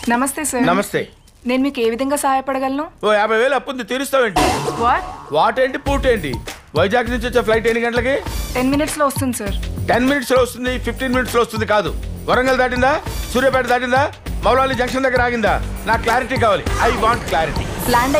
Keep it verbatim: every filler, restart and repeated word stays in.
నమస్తే సార్. నమస్తే. నేను మీకు ఏ విధంగా సహాయపడగలను? ఓ యాభై వేలు అప్పుంది, తీరుస్తావేంటి? వాట్ వాట్ ఏంటి పూట్ ఏంటి? వైజాగ్ నుంచి వచ్చే ఫ్లైట్ ఎన్ని గంటలకి? టెన్ మినిట్స్ లో వస్తుంది సార్. టెన్ మినిట్స్ లో వస్తుంది, ఫిఫ్టీన్ మినిట్స్ లో వస్తుంది కాదు. వరంగల్ దాటిందా? సూర్యాపేట దాటిందా? మౌలాలి జంక్షన్ దగ్గర ఆగిందా? నాకు క్లారిటీ కావాలి. I want clarity. ల్యాండ్